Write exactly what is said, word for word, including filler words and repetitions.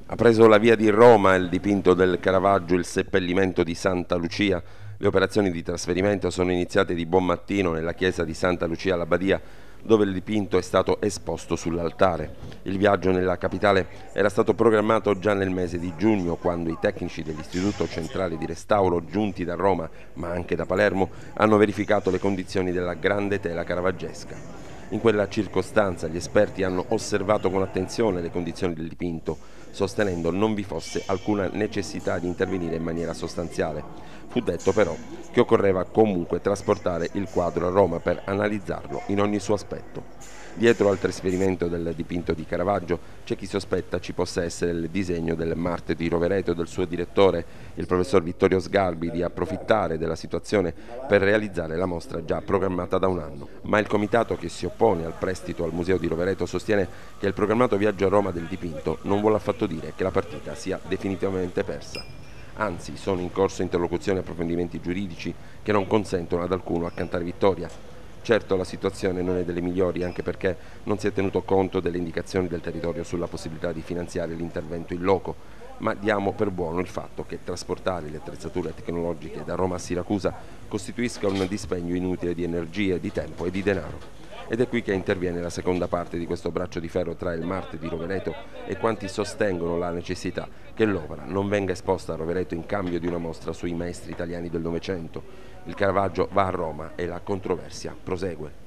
Ha preso la via di Roma il dipinto del Caravaggio, il seppellimento di Santa Lucia. Le operazioni di trasferimento sono iniziate di buon mattino nella chiesa di Santa Lucia alla Badia, dove il dipinto è stato esposto sull'altare. Il viaggio nella capitale era stato programmato già nel mese di giugno, quando i tecnici dell'Istituto Centrale di Restauro, giunti da Roma ma anche da Palermo, hanno verificato le condizioni della grande tela caravaggesca. In quella circostanza gli esperti hanno osservato con attenzione le condizioni del dipinto, sostenendo non vi fosse alcuna necessità di intervenire in maniera sostanziale. Fu detto però che occorreva comunque trasportare il quadro a Roma per analizzarlo in ogni suo aspetto. Dietro al trasferimento del dipinto di Caravaggio c'è chi sospetta ci possa essere il disegno del Marte di Rovereto e del suo direttore, il professor Vittorio Sgarbi, di approfittare della situazione per realizzare la mostra già programmata da un anno. Ma il comitato che si oppone al prestito al Museo di Rovereto sostiene che il programmato viaggio a Roma del dipinto non vuole affatto dire che la partita sia definitivamente persa. Anzi, sono in corso interlocuzioni e approfondimenti giuridici che non consentono ad alcuno a cantare vittoria. Certo, la situazione non è delle migliori, anche perché non si è tenuto conto delle indicazioni del territorio sulla possibilità di finanziare l'intervento in loco, ma diamo per buono il fatto che trasportare le attrezzature tecnologiche da Roma a Siracusa costituisca un dispendio inutile di energie, di tempo e di denaro. Ed è qui che interviene la seconda parte di questo braccio di ferro tra il Marte di Rovereto e quanti sostengono la necessità che l'opera non venga esposta a Rovereto in cambio di una mostra sui maestri italiani del Novecento. Il Caravaggio va a Roma e la controversia prosegue.